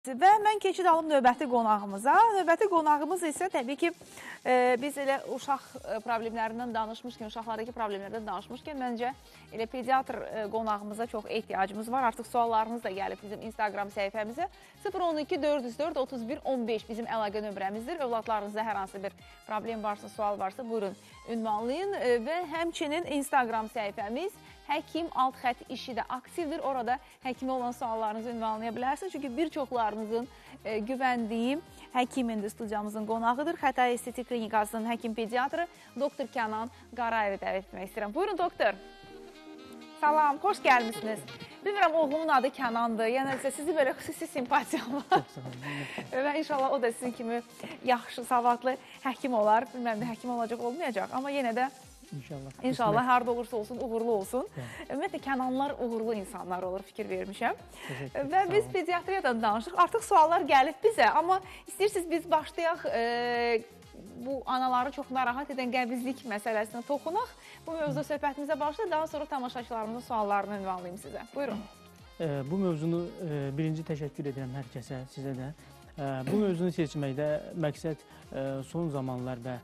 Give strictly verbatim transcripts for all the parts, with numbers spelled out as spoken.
Və mən keçid alım növbəti qonağımıza. Növbəti qonağımız isə təbii ki, e, biz elə uşaq problemlərindən danışmışkən, uşaqlardakı problemlərdən danışmışkən, məncə elə pediatr e, qonağımıza çox ehtiyacımız var. Artıq suallarınız da gəlib bizim Instagram səhifəmizə. sıfır on iki dörd yüz dörd otuz bir on beş bizim əlaqə nömrəmizdir. Övladlarınızda hər hansı bir problem varsa, sual varsa, buyurun ünvanlayın. E, və həmçinin Instagram səhifəmiz Həkim alt xətt işi də aktivdir. Orada həkimə olan suallarınızı ünvanlaya bilərsiniz. Çünki bir çoxlarınızın e, güvəndiyi həkimin studiyamızın qonağıdır. Xətai Estetik Klinikasının həkim pediatrı doktor Kənan Qarayevi dəvət etmək istəyirəm. Buyurun doktor. Salam, xoş gəlmişsiniz. Bilmirəm, oğlumun adı Kənandır. Yəni sizi belə xüsusi simpatiyam var. Və inşallah o da sizin kimi yaxşı, savadlı həkim olar. Bilmirəm, həkim olacaq, olmayacaq. Amma yenə də İnşallah. İnşallah, harada olursa olsun, uğurlu olsun. Ümumiyyətlə, Kənanlar uğurlu insanlar olur, fikir vermişəm. Və biz pediatriyadan danışdıq. Artıq suallar gəlib bizə, amma istəyirsiniz biz başlayaq, e, bu anaları çox narahat edən qəbizlik məsələsinə toxunaq. Bu mövzuda söhbətimizə başlayaq, daha sonra tamaşaçılarımızın suallarını ünvanlayayım sizə. Buyurun. E, bu mövzunu e, birinci təşəkkür edirəm hər kəsə, sizə də. Bu mövzunu seçməkdə məqsəd son zamanlar və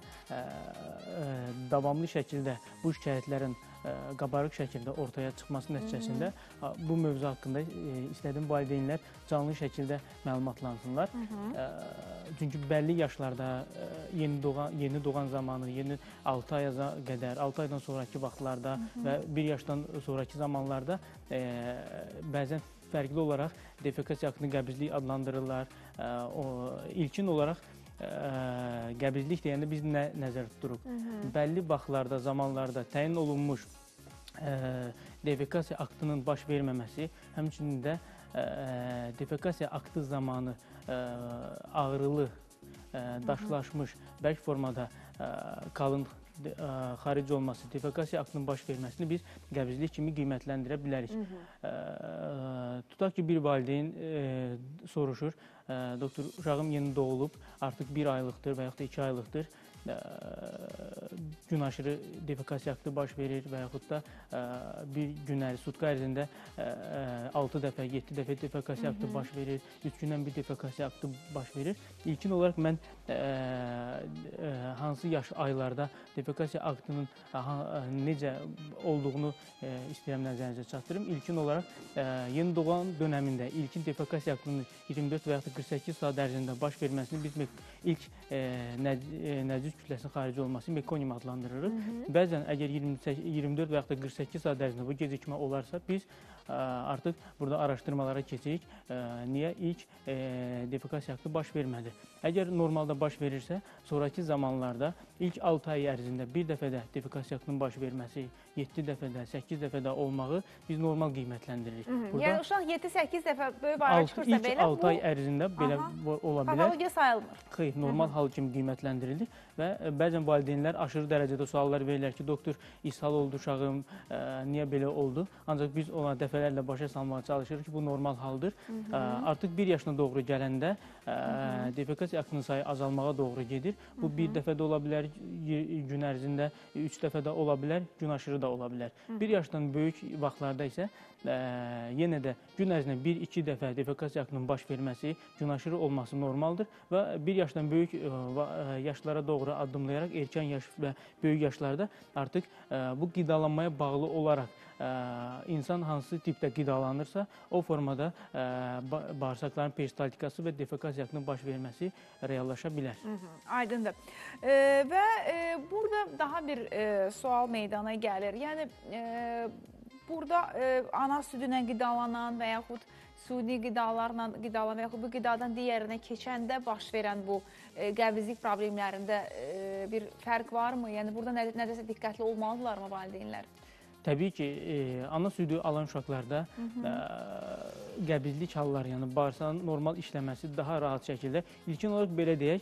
davamlı şəkildə bu şikayətlərin qabarıq şəkildə ortaya çıxması nəticəsində bu mövzu haqqında istədiyim valideynlər canlı şəkildə məlumatlansınlar. Çünki bəlli yaşlarda yeni doğan, yeni doğan zamanı, yeni altı aya qədər, altı aydan sonraki vaxtlarda və bir yaşdan sonraki zamanlarda bəzən fərqli olaraq defekasiya aktını qəbizlik adlandırırlar. O, ilkin olaraq ə, qəbizlik deyəndə biz nə nəzər tuturuq? Hı -hı. Bəlli vaxtlarda, zamanlarda təyin olunmuş ə, defekasiya aktının baş verməməsi, həmçinin də ə, defekasiya aktı zamanı ə, ağrılı, ə, daşlaşmış, bərk formada ə, qalın xaric olması, defekasiya aktının baş verməsini biz qəbizlik kimi qiymətləndirə bilərik. Hı -hı. Tutaq ki, bir valideyn e, soruşur, e, doktor, uşağım yeni doğulub, artıq bir aylıqdır və yaxud da iki aylıqdır, e, gün aşırı defekasiya aktı baş verir və yaxud da e, bir gün ərzində, sutka ərzində e, altı dəfə, yeddi dəfə defekasiya aktı baş verir, üç gündən bir defekasiya aktı baş verir. İlkin olaraq mən e, e, hansı yaş aylarda defekasiya aktının aha, necə olduğunu e, istəyirəm nəzərinizə çatdırım. İlkin olaraq e, yeni doğan dönəmində ilkin defekasiya aktının iyirmi dörd və yaxud da qırx səkkiz saat ərzində baş verməsini biz ilk e, nəzis kütləsinin xarici olması mekonium adlandırırıq. Hı -hı. Bəzən əgər iyirmi dörd və yaxud da qırx səkkiz saat ərzində bu gecikmə olarsa, biz e, artıq burada araşdırmalara keçirik. E, niyə ilk e, defekasiya aktı baş vermədi? Əgər normalda baş verirsə, sonraki zamanlarda ilk altı ay ərzində bir dəfədə defekasiya aktının baş verməsi, yeddi dəfədə, səkkiz dəfədə olmağı biz normal qiymətləndiririk. Burada, yəni uşaq yeddi səkkiz dəfə böyük bayrağa çıxırsa belə, ilk altı ay ərzində belə aha, ola bilər. Patologiya sayılmır. Xeyr, normal hal kimi qiymətləndirilir və bəzən valideynlər aşırı dərəcədə suallar verirlər ki, doktor, ishal oldu uşağım, ə, niyə belə oldu? Ancaq biz ona dəfələrlə başa salmağa çalışırıq ki, bu normal haldır. Hı -hı. Ə, artıq bir yaşına doğru gələndə ə, defekasiya aktının sayı azalmağa doğru gedir. Bu Hı -hı. bir dəfə də ola bilər, gün ərzində üç dəfə də ola bilər, gün aşırı da ola bilər. Hı -hı. Bir yaşdan böyük vaxtlarda isə ə, yenə də gün ərzində bir iki dəfə defekasiya aktının baş verməsi, gün aşırı olması normaldır və bir yaşdan böyük ə, yaşlara doğru addımlayaraq erkən yaş və böyük yaşlarda artıq ə, bu qidalanmaya bağlı olaraq ə, insan hansı tipdə qidalanırsa, o formada ə, bağırsaqların peristaltikası və defekasiya aktının baş verməsi reallaşa bilər. Hı -hı, aydındır. E, və e, burada daha bir e, sual meydana gəlir. Yəni, e, burada e, ana südündən qidalanan və yaxud suni qidalarla qidalanan və yaxud bu qidadan digərinə keçəndə baş verən bu e, qəbizlik problemlərində e, bir fərq varmı? Yəni, burada nə, nədəsə diqqətli olmalıdırlar mı valideynlər? Təbii ki, e, ana südü alan uşaqlarda Hı -hı. E, qəbizlik halları, yəni bağırsağın normal işləməsi daha rahat şəkildə. İlkin olaraq belə deyək,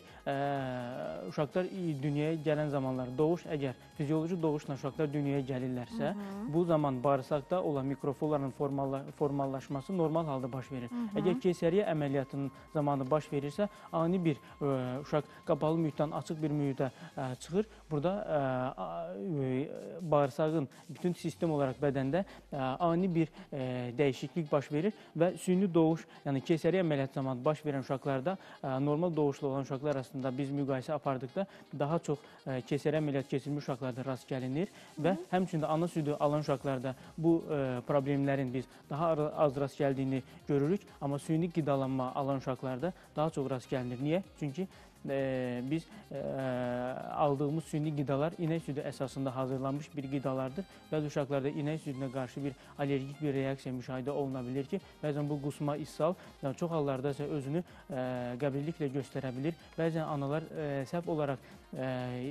e, uşaqlar dünyaya gələn zamanlar, doğuş əgər fizioloji doğuşla uşaqlar dünyaya gəlirlərsə, Hı -hı. bu zaman bağırsaqda olan mikrofloranın formalla, formallaşması normal halda baş verir. Hı -hı. Əgər keysəriyyə əməliyyatının zamanı baş verirsə, ani bir e, uşaq qapalı mühitdən açıq bir mühitə e, çıxır. Burada e, e, bağırsağın bütün sistemi sistem olaraq bədəndə ani bir dəyişiklik baş verir və süni doğuş, yəni keysəriyyə əməliyyatı zamanı baş verən uşaqlarda normal doğuşlu olan uşaqlar arasında biz müqayisə apardıqda daha çox keysəriyyə əməliyyatı keçirmiş uşaqlarda rast gəlinir və həmçinin də ana südü alan uşaqlarda bu problemlərin biz daha az rast gəldiyini görürük, amma süni qidalanma alan uşaqlarda daha çox rast gəlinir. Niyə? Çünki e, biz e, aldığımız süni qidalar inək südü əsasında hazırlanmış bir qidalardır. Bəzi uşaqlarda inək südünə qarşı bir allergik bir reaksiya müşahidə oluna bilir ki, bəzən bu qusma, ishal, yəni çox hallarda isə özünü e, qəbilliklə göstərə bilir. Bəzən analar e, səhv olaraq e,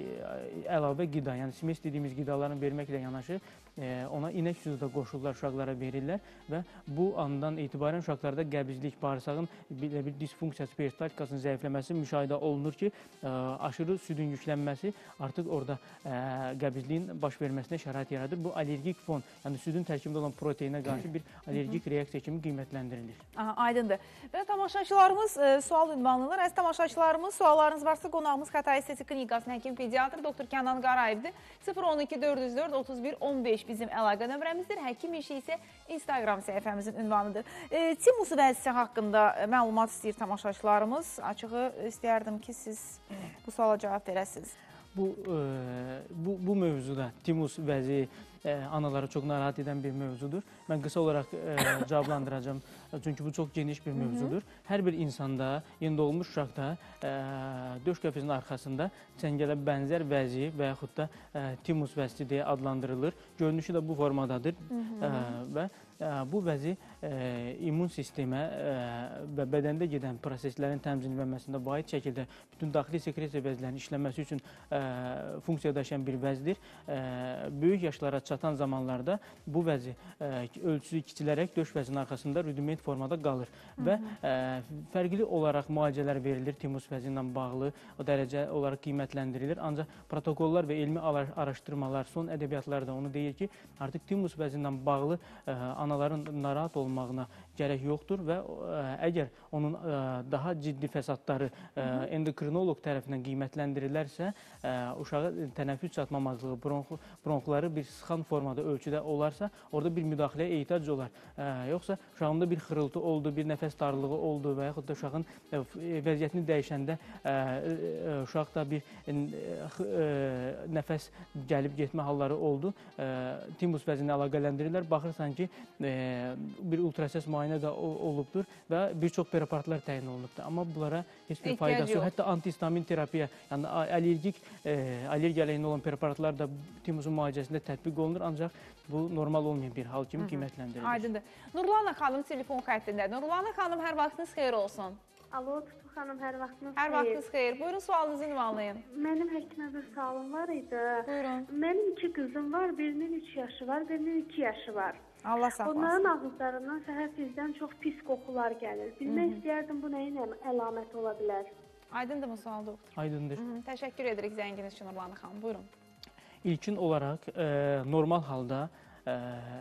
əlavə qida, yəni smes dediyimiz qidaların verməklə yanaşı e, ona inək südü də qoşulurlar, uşaqlara verirlər və bu andan etibarən uşaqlarda qəbizlik, bağırsağın bir, bir disfunksiyası, peristaltikasının zəifləməsi müşahidə olunur ki, ə, aşırı südün yüklənməsi artıq orada ə, qəbizliyin baş verməsinə şərait yaradır. Bu allergik fon, yəni südün tərkibində olan proteinə qarşı bir allergik reaksiya kimi qiymətləndirilir. Aha, aydındır. Və tamaşaçılarımız ə, sual ünvanlılar. Əziz tamaşaçılarımız, suallarınız varsa qonağımız Xətai Estetik Klinikasının həkim pediatr doktor Kənan Qarayevdir. sıfır on iki dörd yüz dörd otuz bir on beş bizim əlaqə nömrəmizdir. Həkim işi isə Instagram səhifəmizin ünvanıdır. E, Timus vəzisi haqqında məlumat istəyir tamaşaçılarımız. Açığı istəyərdim ki, siz bu suala cavab verəsiniz. Bu, e, bu, bu mövzuda Timus vəzi e, anaları çox narahat edən bir mövzudur. Mən qısa olaraq e, cavablandıracağım. Çünki bu çox geniş bir mövzudur. Hər bir insanda, yeni doğulmuş uşaqda e, döş qəfəsinin arxasında çəngələ bənzər vəzi və yaxud da e, Timus vəzi deyə adlandırılır. Görünüşü də bu formadadır e, və e, bu vəzi e, immun sistemə e, və bədəndə gedən proseslərin təmizlənməsində vahid şəkildə bütün daxili sekresiya vəzlərinin işlənməsi üçün e, funksiya daşıyan bir vəzdir. E, böyük yaşlara çatan zamanlarda bu vəzi e, ölçüsü kiçilərək döş vəzinin arxasında rudiment formada qalır və ə, fərqli olaraq müalicələr verilir Timus vəzi ilə bağlı, o dərəcə olaraq qiymətləndirilir. Ancaq protokollar və elmi araşdırmalar, son ədəbiyyatlarda onu deyir ki, artıq Timus vəzi ilə bağlı ə, anaların narahat olmağına gərək yoxdur və ə, əgər onun ə, daha ciddi fəsadları ə, endokrinoloq tərəfindən qiymətləndirilərsə, ə, uşağı tənəffüs çatmamazlığı, bronx, bronxları bir sıxan formada ölçüdə olarsa, orada bir müdaxiləyə ehtiyac olar. Ə, yoxsa uşağımda bir xırıltı oldu, bir nəfəs darlığı oldu və yaxud da uşağın vəziyyətini dəyişəndə uşaq da bir nəfəs gəlib getmə halları oldu. Timus vəzini əlaqələndirirlər. Baxırsan ki, bir ultrasəs müayinə də olubdur və bir çox preparatlar təyin olunubdur. Amma bunlara heç bir faydası yox. Hətta antihistamin terapiya, yəni allergik, allergiya əleyhinə olan preparatlar da Timusun müalicəsində tətbiq olunur. Ancaq bu normal olmayan bir hal kimi qiymətləndirilir. Aydındır. Nurlana xanım telefon xəttindədir. Nurlana xanım, hər vaxtınız xeyir olsun. Alo, Tutu xanım, hər vaxtınız xeyir. Hər vaxtınız xeyir. Buyurun, sualınızı ünvanlayın. Mənim həkimə bir sualım var idi. Buyurun. Mənim iki qızım var, birinin üç yaşı var, birinin iki yaşı var. Allah saxlasın. Onların ağızlarından səhər tezdən çox pis qoxular gəlir. Bilmək istəyərdim, bu nəyin əlaməti ola bilər? Aydındır mı sual doktor? Aydındır. Hı -hı. Təşəkkür edirik zənginiz üçün Nurlana xanım. Buyurun. İlkin olaraq e, normal halda e,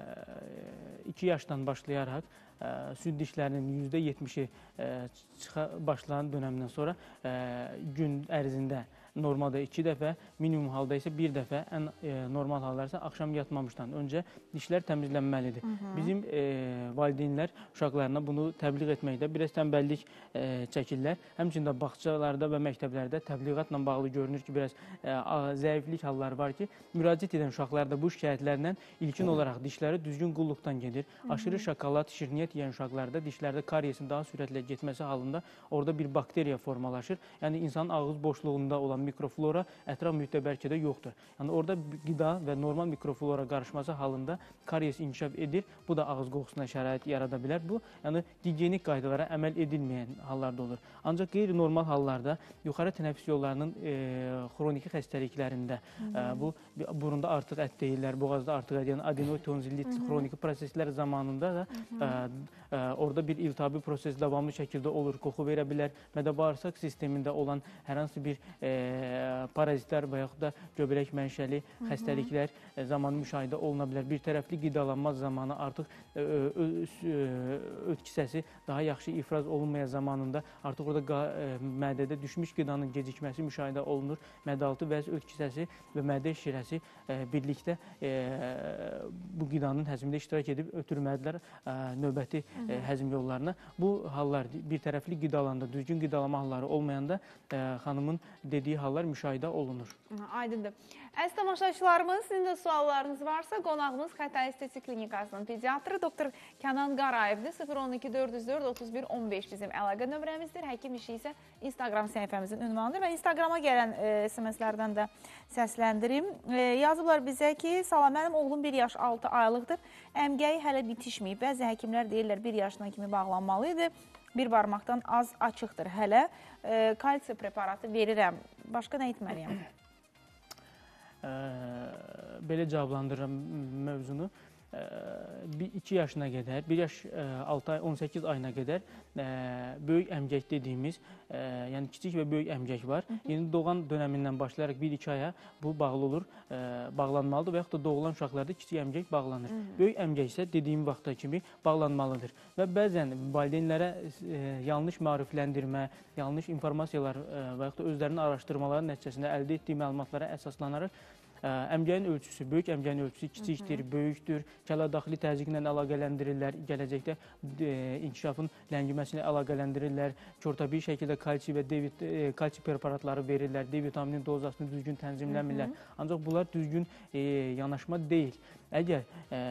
iki yaşdan başlayaraq e, süd dişlərinin yüzdə yetmişi e, çıxa başlayan dönəmdən sonra e, gün ərzində normalda iki dəfə, minimum halda isə bir dəfə, ən e, normal hallar isə axşam yatmamışdan öncə dişlər təmizlənməlidir. Hı -hı. Bizim e, valideynlər uşaqlarına bunu təbliğ etməkdə biraz tənbəllik e, çəkirlər. Həmçində bağçalarda və məktəblərdə təbliğatla bağlı görünür ki, biraz e, zəiflik halları var ki, müraciət edən uşaqlarda bu şikayətlərlə ilkin olaraq dişləri düzgün qulluqdan gedir. Hı -hı. Aşırı şokolad, şirniyyət yeyən uşaqlarda dişlərdə kariyesin daha sürətlə getməsi halında orada bir bakteriya formalaşır. Yəni insanın ağız boşluğunda olan mikroflora ətraf mühitdə bəlkə də yoxdur. Yəni orada qida və normal mikroflora qarışması halında karies inkişaf edir. Bu da ağız qoxusuna şərait yarada bilər. Bu, yəni gigiyenik qaydalara əməl edilməyən hallarda olur. Ancaq qeyri-normal hallarda yuxarı tənəffüs yollarının e, xroniki xəstəliklərində, e, bu burunda artıq ət deyirlər, boğazda artıq ət, yəni adenotonzillit xroniki proseslər zamanında da e, e, orada bir iltihabi proses davamlı şəkildə olur, qoxu verə bilər. Mədə-bağırsaq sistemində olan hər hansı bir e, parazitlər və yaxud da göbələk mənşəli xəstəliklər zamanı müşahidə oluna bilər. Bir tərəfli qidalanma zamanı artıq öd kisəsi daha yaxşı ifraz olunmaya zamanında artıq orada mədədə düşmüş qidanın gecikməsi müşahidə olunur. Mədəaltı vəz öd kisəsi və mədə şirəsi birlikdə bu qidanın həzmində iştirak edib ötürməlidirlər növbəti həzm yollarına. Bu hallar bir tərəfli qidalanda, düzgün qidalama halları olmayanda xanımın dediyi hallar müşahidə olunur. Aydındır. Əziz tamaşaçılarımız, sizin də suallarınız varsa, qonağımız Xətai Estetik Klinikasının pediatrı doktor Kənan Qarayevdir. sıfır on iki dörd yüz dörd otuz bir on beş bizim əlaqə nömrəmizdir. Həkim işi isə Instagram səhifəmizin ünvanıdır və Instagrama gələn S M S-lərdən də səsləndirim. Yazıblar bizə ki, salam, mənim oğlum bir yaş altı aylıqdır. Əmgəyi hələ bitişməyib. Bəzi həkimlər deyirlər bir yaşına kimi bağlanmalıydı. Bir barmaqdan az açıqdır hələ. Kalsium preparatı verirəm. Başqa nə etməliyəm? Belə cavablandırıram mövzunu. iki yaşına qədər, bir yaş altı ay, on səkkiz ayına qədər böyük əmgək dediyimiz, yəni kiçik və böyük əmgək var. Yeni doğan dönəmindən başlayaraq bir iki aya bu bağlı olur, bağlanmalıdır və yaxud da doğulan uşaqlarda kiçik əmgək bağlanır. Böyük əmgək isə dediyim vaxta kimi bağlanmalıdır. Və bəzən valideynlərə yanlış maarifləndirmə, yanlış informasiyalar və yaxud da özlərinin araşdırmaları nəticəsində əldə etdiyi məlumatlara əsaslanaraq əmgəyin ölçüsü, böyük əmgəyin ölçüsü kiçikdir, böyükdür, kələ-daxili təzyiqlə əlaqələndirirlər, gələcəkdə inkişafın ləngiməsinə əlaqələndirirlər, körtəbii şəkildə kalsi və D kalsi preparatları verirlər, D vitaminin dozasını düzgün tənzimləmirlər. Ancaq bunlar düzgün yanaşma deyil. Əgər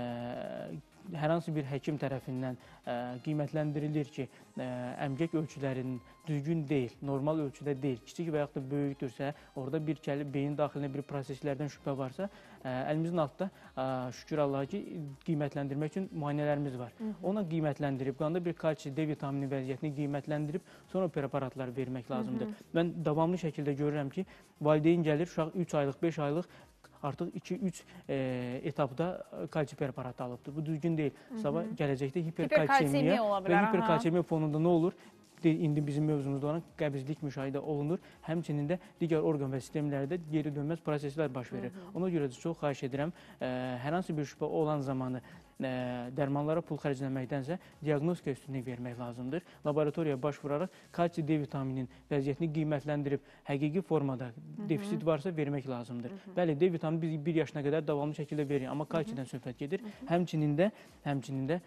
hər hansı bir həkim tərəfindən qiymətləndirilir ki, əmgək ölçülərinin düzgün deyil, normal ölçüdə deyil, kiçik və yaxud da böyükdürsə, orada bir beyin daxilində bir proseslərdən şübhə varsa, əlimizin altında şükür Allaha ki, qiymətləndirmək üçün müayinələrimiz var. Ona qiymətləndirib, qanda bir kalsi, D vitamini vəziyyətini qiymətləndirib, sonra preparatlar vermək lazımdır. Mən davamlı şəkildə görürəm ki, valideyn gəlir, uşaq üç aylıq, beş aylıq artıq iki üç etapda kalsi preparatı alıbdır. Bu düzgün deyil. Sabah gələcəkdə hiperkalsemiya və hiperkalsemiya fonunda nə olur? İndi bizim mövzumuzda olan qəbizlik müşahidə olunur. Həmçinin də digər orqan və sistemlərdə geri dönməz proseslər baş verir. Ona görə də çox xahiş edirəm, hər hansı bir şübhə olan zamanı dərmanlara pul xərcləməkdənsə diaqnostika üstünlük vermək lazımdır. Laboratoriyaya baş vuraraq kalsi D vitamininin vəziyyətini qiymətləndirib həqiqi formada defisit varsa vermək lazımdır. Bəli, D vitamini biz bir yaşına qədər davamlı şəkildə veririk, amma kalsidən söhbət gedir. Həmçinin də, həmçinin də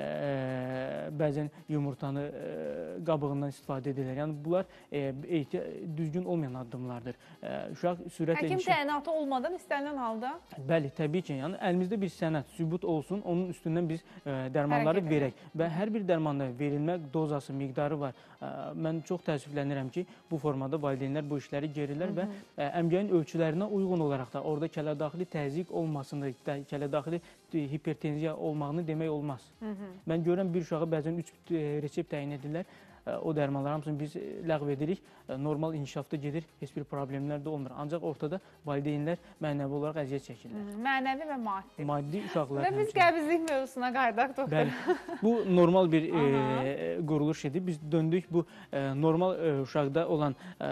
bəzən yumurtanı qabığından istifadə edirlər. Yəni bunlar düzgün olmayan addımlardır. Uşaq sürətlə həkim təyinatı olmadan istənilən halda? Bəli, təbii ki, yəni əlimizdə bir sənəd, sübut olsun, onun üstündən biz dərmanları verək və hər bir dərmanda verilmə dozası, miqdarı var. Mən çox təəssüflənirəm ki, bu formada valideynlər bu işləri gerirlər və əmgəyin ölçülərinə uyğun olaraq da orada kələ-daxili təzyiq olmasını, kələ-daxili hipertenziya olmağını demək olmaz. Mən görürəm bir uşağa bəzən üç resept təyin edirlər. O dərmanlar hamısını biz ləğv edirik, normal inkişafda gedir, heç bir problemlər də olmur. Ancaq ortada valideynlər mənəvi olaraq əziyyət çəkirlər. Mənəvi və maddi. Maddi uşaqlar. Və biz qəbizlik mövzusuna qayıdaq, doktor. Bəli, bu normal bir quruluş idi. Biz döndük bu normal uşaqda olan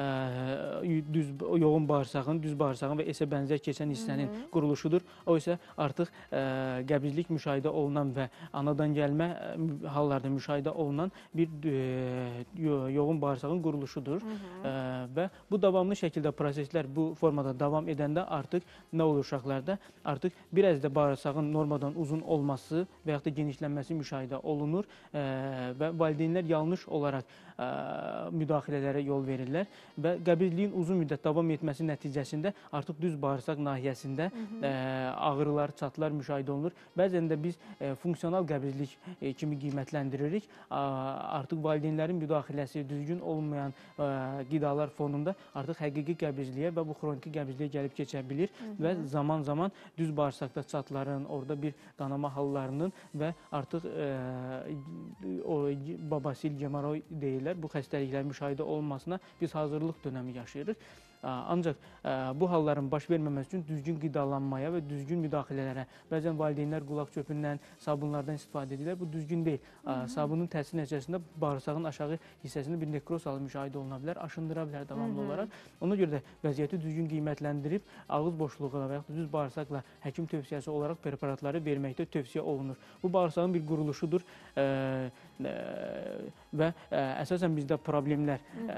düz yoğun bağırsağın, düz bağırsağın və esə bənzər keçən hissənin quruluşudur. O isə artıq qəbizlik müşahidə olunan və anadan gəlmə hallarda müşahidə olunan bir yoğun bağırsağın quruluşudur və bu davamlı şəkildə proseslər bu formada davam edəndə artıq nə olur uşaqlarda? Artıq bir az da bağırsağın normadan uzun olması və yaxud da genişlənməsi müşahidə olunur və valideynlər yanlış olaraq müdaxilələrə yol verirlər və qəbizliyin uzun müddət davam etməsi nəticəsində artıq düz bağırsaq nahiyəsində ağrılar, çatlar müşahidə olunur. Bəzən də biz funksional qəbizlik kimi qiymətləndiririk. Artıq valideynlərin müdaxiləsi, düzgün olmayan qidalar fonunda artıq həqiqi qəbizliyə və bu xroniki qəbizliyə gəlib keçə bilir və zaman-zaman düz bağırsaqda çatların, orada bir qanama hallarının və artıq babasil gemoroy deyirlər, bu xəstəliklərin müşahidə olunmasına biz hazırlıq dönəmi yaşayırıq. Ancaq bu halların baş verməməsi üçün düzgün qidalanmaya və düzgün müdaxilələrə, bəzən valideynlər qulaq çöpündən, sabunlardan istifadə edirlər. Bu düzgün deyil. Sabunun təsir nəticəsində bağırsağın aşağı hissəsində bir nekroz halı müşahidə oluna bilər, aşındıra bilər davamlı olaraq. Ona görə də vəziyyəti düzgün qiymətləndirib, ağız boşluğuna və yaxud da düz bağırsaqla həkim tövsiyəsi olaraq preparatları verməkdə tövsiyə olunur. Bu bağırsağın bir quruluşudur e, e, və e, əsasən bizdə problemlər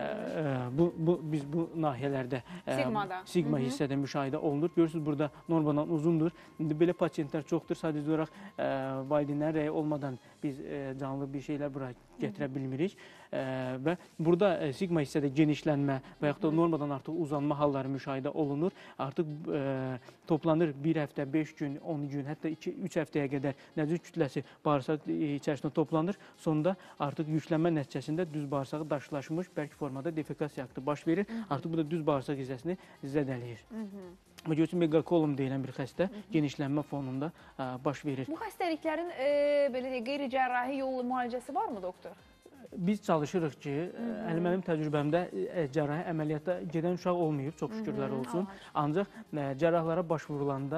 e, bu, bu, biz bu nahiyələrdə e, Sigmada. Sigma hissədə müşahidə olunur. Görürsünüz, burada normadan uzundur. İndi belə pasientlər çoxdur. Sadəcə olaraq e, valideynlərin rəyi olmadan biz e, canlı bir şeylər bura gətirə bilmirik. E, və burada e, sigma hissədə genişlənmə və yaxud da normadan artıq uzanma halları müşahidə olunur. Artıq e, toplanır bir həftə, beş gün, on gün, hətta iki üç həftəyə qədər nəcür kütləsi bağırsaq içərisində toplanır. Sonunda artıq yüklənmə nəticəsində düz bağırsağı daşlaşmış, bərk formada defekasiya aktı baş verir. Artıq bu da düz bağırsaq hissəsini zədələyir. Görürsünüz, megakolum deyilən bir xəstə genişlənmə fonunda ə, baş verir. Bu xəstəliklərin e, belə deyək, qeyri-cərrahi yolu müalicəsi varmı, doktor? Biz çalışırıq ki, əli mənim təcrübəmdə cərrahi əməliyyata gedən uşaq olmayıb, çox şükürlər olsun. Ancaq cərrahlara başvurulanda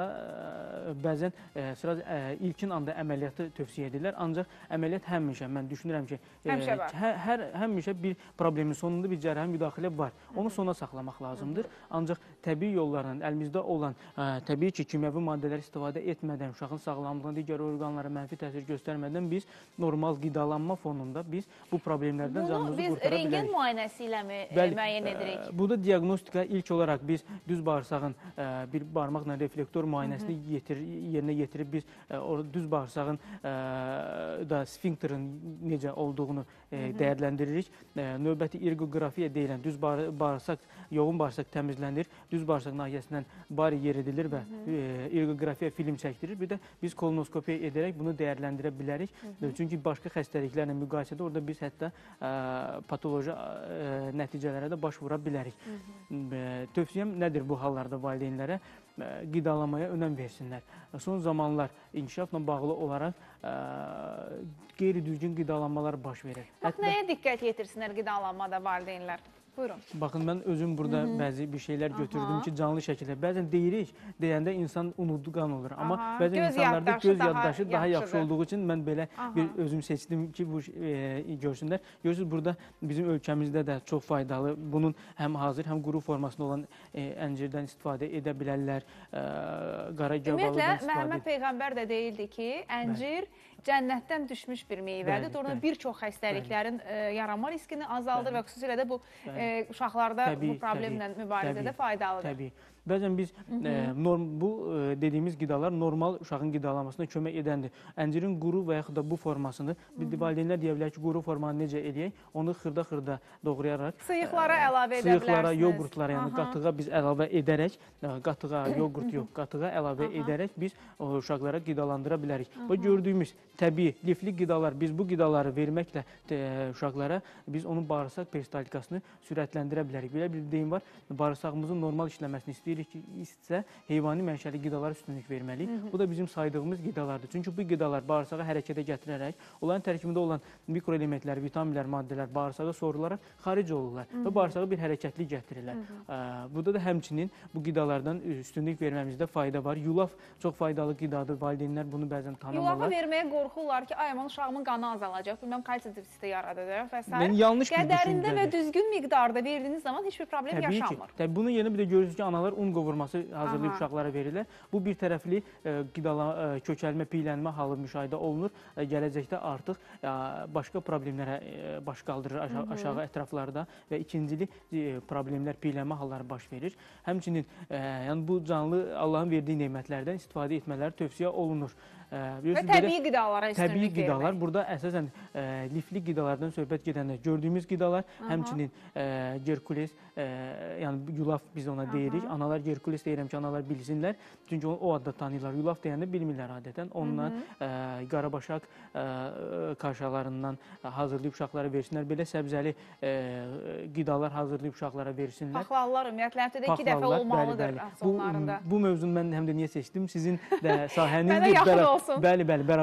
bəzən sıra ilkin anda əməliyyatı tövsiyə edirlər. Ancaq əməliyyat həmişə, mən düşünürəm ki, həmişə var. Hər, hər, həmişə bir problemin sonunda bir cərrahi müdaxilə var. Onu sona saxlamaq lazımdır. Ancaq təbii yollarla, əlimizdə olan, təbii ki, kimyəvi maddələr istifadə etmədən, uşağın sağlamlığına, digər orqanlara mənfi təsir göstərmədən biz normal qidalanma fonunda biz bu problemlərdən canımızı qurtara bilərik. Bunu biz rentgen müayinəsi ilə mi Bəli, müəyyən edirik? Bu da diaqnostika ilk olaraq biz düz bağırsağın ə, bir barmaqla reflektor müayinəsini yetir, yerinə yetirib biz ə, o düz bağırsağın ə, da sfinkterin necə olduğunu ə, dəyərləndiririk. Ə, növbəti irqoqrafiya deyilən düz bağırsaq, yoğun bağırsaq təmizlənir, düz bağırsaq nahiyəsindən bari yer edilir və ə, irqoqrafiya film çəkdirir. Bir də biz kolonoskopiya edərək bunu dəyərləndirə bilərik. Hı -hı. Çünki başqa xəstəliklərlə müqayisədə orada biz hətta ə, patoloji ə, nəticələrə də baş vura bilərik. Hı -hı. Tövsiyəm nədir bu hallarda valideynlərə? Ə, qidalamaya önəm versinlər. Son zamanlar inkişafla bağlı olaraq ə, qeyri-düzgün qidalanmalar baş verir. Bax, hətta nəyə diqqət yetirsinlər qidalanmada valideynlər? Buyurun. Baxın, mən özüm burada Hı -hı. bəzi bir şeylər götürdüm Aha. ki, canlı şəkildə. Bəzən deyirik, deyəndə insan unutqan olur. Amma Aha. bəzən göz insanlarda göz yaddaşı daha, daha yaxşı olduğu üçün mən belə Aha. bir özüm seçdim ki, bu e, görsünlər. Görürsünüz, burada bizim ölkəmizdə də çox faydalı. Bunun həm hazır, həm quru formasında olan e, əncirdən istifadə edə bilərlər. E, qara gavalıdan istifadə edə. Məhəmməd Peyğəmbər də deyildi ki, əncir Bəli. cənnətdən düşmüş bir meyvədir. Orada bir çox xəstəliklərin e, yaranma riskini azaldır Bəli. və xüsusilə də bu e, uşaqlarda təbii, bu problemlə təbii, mübarizədə təbii, faydalıdır. Təbii. Bəzən biz e, norm, bu e, dediyimiz qidalar normal uşağın qidalanmasına kömək edəndir. Əncirin quru və yaxud da bu formasını, bir valideynlər deyə bilər ki, quru formanı necə eləyək? Onu xırda-xırda doğrayaraq, sıyıqlara ə, əlavə edə bilərsiniz. Sıyıqlara, yoğurtlara, yəni Aha. qatığa biz əlavə edərək, qatığa, yoğurt yox, qatığa əlavə Aha. edərək biz o, uşaqlara qidalandıra bilərik. Bu gördüyümüz təbii, lifli qidalar, biz bu qidaları verməklə e, uşaqlara biz onun bağırsaq peristaltikasını sürətləndirə bilərik. Belə bir deyim var, bağırsağımızın normal işləməsini istəyir istsə heyvani mənşəli qidalara üstünlük verməliyik. Hı -hı. Bu da bizim saydığımız qidalardır. Çünki bu qidalar bağırsağı hərəkətə gətirərək, onların tərkibində olan mikroelementlər, vitaminlər, maddələr bağırsağa sorularaq xaric olurlar Hı -hı. və bağırsağa bir hərəkətlik gətirirlər. Hı -hı. Burada da həmçinin bu qidalardan üstünlük verməmizdə fayda var. Yulaf çox faydalı qidadır. Valideynlər bunu bəzən tanımırlar. Yulafı verməyə qorxurlar ki, ay, aman uşağımın qanı azalacaq, bilməm kalsium defisiti yaradacaq və s. Yəni yanlış bir düşüncədir. Qədərində və düzgün miqdarda verdiyiniz zaman heç bir problem Təbii yaşanmır. Ki, təbii bunu yeni bir də görürsünüz ki, analar un qovurması hazırlayıb Aha. uşaqlara verirlər. Bu bir tərəfli e, qidala, e, kökəlmə, piylənmə halı müşahidə olunur. E, gələcəkdə artıq e, başqa problemlərə e, baş qaldırır aşağı, Hı -hı. aşağı ətraflarda və ikincili e, problemlər, piylənmə halları baş verir. Həmçinin e, yəni bu canlı Allahın verdiyi nemətlərdən istifadə etmələri tövsiyə olunur. Və təbii qidalara üstünlük Təbii qidalar, vermək. burada əsasən e, lifli qidalardan söhbət gedəndə gördüyümüz qidalar, Aha. həmçinin e, gerkules, e, yəni yulaf biz ona Aha. deyirik. Analar gerkules deyirəm ki, analar bilsinlər. Çünki onu o adda tanıyırlar. Yulaf deyəndə bilmirlər adətən. Ondan e, qarabaşaq e, kaşalarından hazırlayıb uşaqlara versinlər. Belə səbzəli e, qidalar hazırlayıb uşaqlara versinlər. Paxlallar ümumiyyətlə həftədə iki dəfə olmalıdır sonlarında. Bu, bu mövzunu mən həm də niyə seçdim? Sizin də sahənizdir. Bəli, bəli, bərabər Aha. şəkildə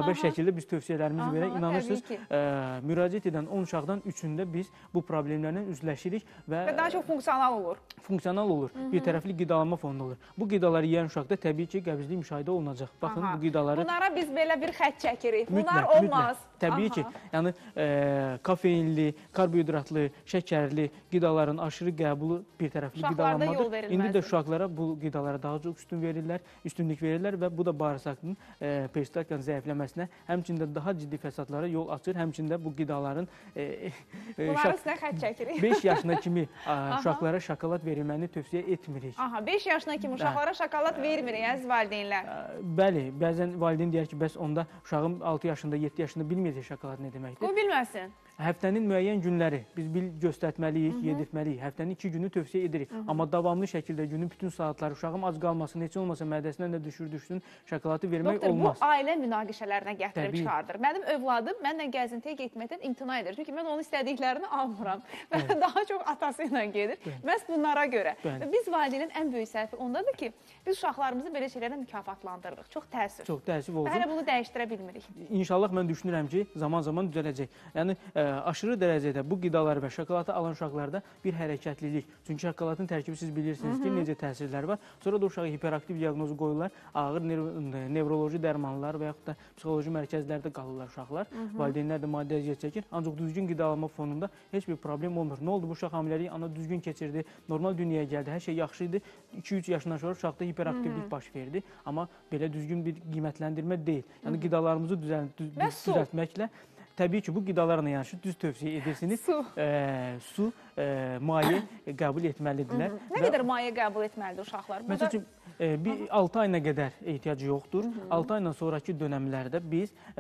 şəkildə biz tövsiyələrimizi Aha, verək. İnanırsınız, təbii ki. ə, müraciət edən on uşaqdan üçündə biz bu problemlərlə üzləşirik və, Və daha çox funksional olur. Funksional olur, Hı -hı. bir tərəfli qidalanma fonunda olur. Bu qidaları yeyən uşaqda təbii ki, qəbizlik müşahidə olunacaq. Baxın, Aha. bu qidaları... Bunlara biz belə bir xət çəkirik. Bunlar mütləq, olmaz. Mütləq. Təbii Aha. ki, yəni e, kafeinli, karbohidratlı, şəkərli qidaların aşırı qəbulu bir tərəfli Uşaqlarda qidalanmadır. İndi də uşaqlara bu qidalara daha çox üstün verirlər, üstünlük verirlər və bu da bağırsaqın e, peristaltikanın zəifləməsinə, həmçində daha ciddi fəsadlara yol açır. Həmçində bu qidaların e, e, Bunların üstünə xət çəkirik. beş yaşına kimi a, uşaqlara şokolad verilməni tövsiyə etmirik. Aha, beş yaşına kimi uşaqlara şokolad vermirik, əziz valideynlər. Bəli, bəzən valideyn deyər ki, bəs onda uşağım altı yaşında, yeddi yaşında bilməyəcək şokolad nə deməkdir? Bu bilməsin. Həftənin müəyyən günləri biz bil göstərməliyik, yedirtməliyik. Həftənin iki günü tövsiyə edirik. Hı -hı. Amma davamlı şəkildə günün bütün saatları uşağım ac qalmasın, heç olmasa mədəsindən də düşür düşsün, şokoladı vermək Doktor, olmaz. Bu ailə münaqişələrinə gətirib Təbii. çıxardır. Mənim övladım mənlə gəzintiyə getməkdən imtina edir. Çünki mən onun istədiklərini almıram. Və daha çox atası ilə gedir. Məhz bunlara görə. Və biz valideynin ən böyük səhvi ondadır ki, biz uşaqlarımızı belə şeylərlə mükafatlandırırıq. Çox təəssüf. Çox təəssüf olsun. Hələ bunu dəyişdirə bilmirik. İnşallah mən düşünürəm ki, zaman-zaman düzələcək. Yəni ə, aşırı dərəcədə bu qidaları və şokoladı alan uşaqlarda bir hərəkətlilik. Çünki şokoladın tərkibi siz bilirsiniz ki, necə təsirləri var. Sonra da uşağa hiperaktiv diaqnozu qoyurlar. Ağır nev nevroloji dərmanlar və yaxud da psixoloji mərkəzlərdə qalırlar uşaqlar. Valideynlər də maddi əziyyət çəkir. Ancaq düzgün qidalanma fonunda heç bir problem olmur. Nə oldu? Bu uşaq hamiləliyi ana düzgün keçirdi, normal dünyaya gəldi, hər şey yaxşı idi. iki üç yaşından sonra uşaqda hiperaktivlik baş verdi. Amma belə düzgün bir qiymətləndirmə deyil. Yəni qidalarımızı düzəl düz düzəltməklə təbii ki, bu qidalarla yanaşı düz tövsiyə edirsiniz. Su. E, su, e, maye qəbul etməlidirlər. Hı -hı. Nə qədər maye qəbul etməlidir uşaqlar? Məsəl üçün, e, bir altı ayına qədər ehtiyacı yoxdur. altı aydan sonraki dönəmlərdə biz e,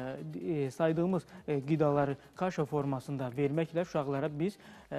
e, saydığımız e, qidaları kaşa formasında verməklə uşaqlara biz e,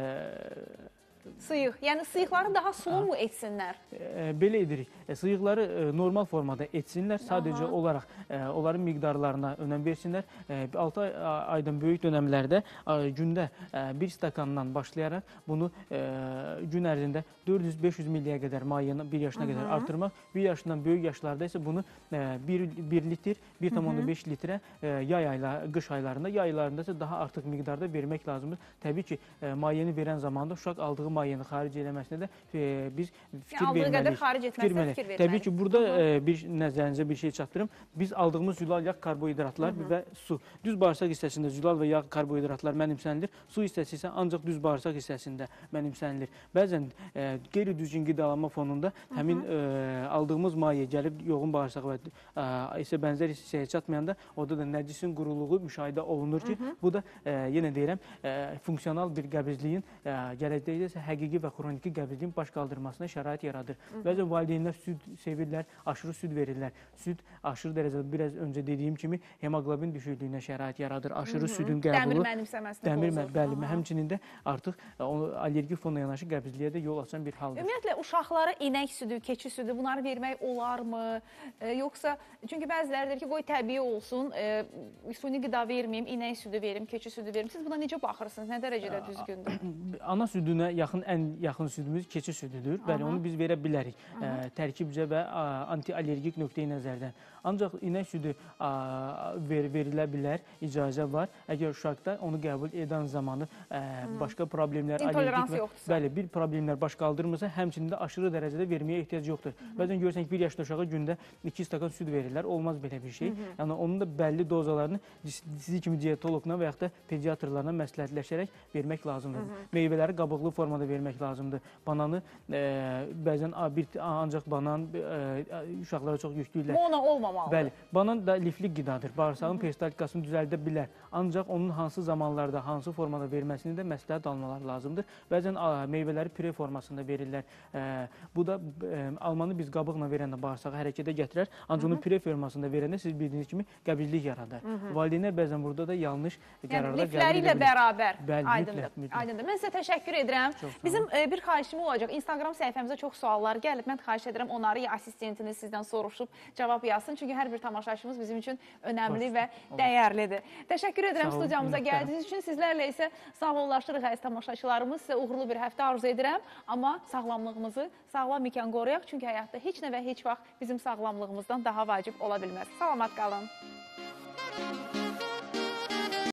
Sıyıq. Yəni sıyıqları daha sulu mu etsinlər? E, belə edirik. E, sıyıqları e, normal formada etsinlər. Sadəcə Aha. olaraq e, onların miqdarlarına önəm versinlər. E, altı ay, aydan böyük dönəmlərdə e, gündə e, bir stakandan başlayaraq bunu e, gün ərzində dörd yüz beş yüz milliyə qədər mayeyi bir yaşına Aha. qədər artırmaq. bir yaşından böyük yaşlarda isə bunu e, bir litr, bir tam beş litrə e, yay ayla, qış aylarında, yay aylarında isə daha artıq miqdarda vermək lazımdır. Təbii ki, e, mayeni verən zamanda uşaq aldığı mayeni xaric eləməsinə də e, biz fikir aldığı verməliyik. qədər xaric etməsinə fikir verməliyik. Təbii ki, burada e, bir nəzərinizə bir şey çatdırım. Biz aldığımız zülal, yağ, karbohidratlar Hı -hı. və su. Düz bağırsaq hissəsində zülal və yağ, karbohidratlar mənimsənilir. Su hissəsi isə ancaq düz bağırsaq hissəsində mənimsənilir. Bəzən e, qeyri-düzgün qidalanma fonunda Hı -hı. həmin e, aldığımız maye gəlib yoğun bağırsaq və e, isə bənzər hissəyə çatmayanda orada da nəcisin quruluğu müşahidə olunur ki, Hı -hı. bu da e, yenə deyirəm, e, funksional bir qəbizliyin e, gələcəkdə isə həqiqi və xroniki qəbizliyin baş qaldırmasına şərait yaradır. Bəzən valideynlər süd sevirlər, aşırı süd verirlər. Süd aşırı dərəcədə biraz öncə dediyim kimi hemoqlobin düşüklüyünə şərait yaradır. Aşırı Hı -hı. südün qəbulu. Dəmir mənimsəməsini Dəmir pozur. Bəli, həmçinin də artıq o, allergik fonla yanaşı qəbizliyə də yol açan bir haldır. Ümumiyyətlə, uşaqlara inək südü, keçi südü bunları vermək olarmı? E, yoxsa, çünki bəziləri deyir ki, qoy təbii olsun, e, suni qida verməyim, inək südü verim, keçi südü verim. Siz buna necə baxırsınız? Nə dərəcədə düzgündür? Ana südünə yaxın, ən yaxın südümüz keçi südüdür. Bəli, onu biz verə bilərik. Ə, tərkibcə və anti-allergik nöqteyi nəzərdən. Ancaq inək südü ə, ver, verilə bilər, icazə var. Əgər uşaqda onu qəbul edən zamanı ə, başqa problemlər, İntoleransiya yoxdursa. Bəli, bir problemlər baş qaldırmırsa, həmçinin də aşırı dərəcədə verməyə ehtiyac yoxdur. Bəzən görürsən ki, bir yaşlı uşağa gündə iki stakan süd verirlər. Olmaz belə bir şey. Hı -hı. Yəni, onun da bəlli dozalarını sizi kimi diyetoloqla və yaxud da pediatrlarla məsləhətləşərək vermək lazımdır. Hı -hı. Meyvələri qabıqlı formada vermək lazımdır. Bananı e, bəzən bir, ancaq banan e, uşaqlara çox yüklüyürlər. Mono olmamalıdır. Bəli, banan da lifli qidadır. Bağırsağın peristaltikasını düzəldə bilər. Ancaq onun hansı zamanlarda, hansı formada verməsini də məsləhət almalar lazımdır. Bəzən a, meyvələri püre formasında verirlər. E, bu da e, almanı biz qabıqla verəndə bağırsağı hərəkətə gətirər. Ancaq onu püre formasında verəndə siz bildiyiniz kimi qəbizlik yaradar. Hı -hı. Valideynlər bəzən burada da yanlış qərarlar yəni, lifləri ilə bərabər. Bəli, Aydındır. mütləq, mütləq. Aydındır. Mən sizə təşəkkür edirəm. Bizim e, bir xahişim olacaq. Instagram səhifəmizə çox suallar gəlib. Mən xahiş edirəm onları ya assistentiniz sizdən soruşub cavab yazsın. Çünki hər bir tamaşaçımız bizim üçün önəmli və dəyərlidir. Təşəkkür edirəm studiyamıza gəldiyiniz üçün. Sizlərlə isə sağollaşırıq əziz tamaşaçılarımız. Sizə uğurlu bir həftə arzu edirəm. Amma sağlamlığımızı sağlam ikən qoruyaq. Çünki həyatda heç nə və heç vaxt bizim sağlamlığımızdan daha vacib ola bilməz. Salamat qalın.